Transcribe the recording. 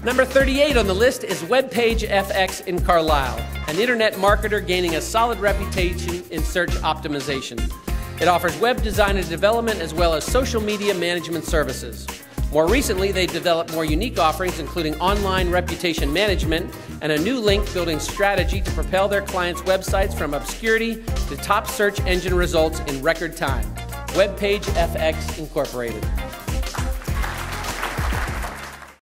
Number 38 on the list is WebpageFX in Carlisle, an internet marketer gaining a solid reputation in search optimization. It offers web design and development as well as social media management services. More recently, they've developed more unique offerings including online reputation management and a new link building strategy to propel their clients' websites from obscurity to top search engine results in record time. WebpageFX Incorporated.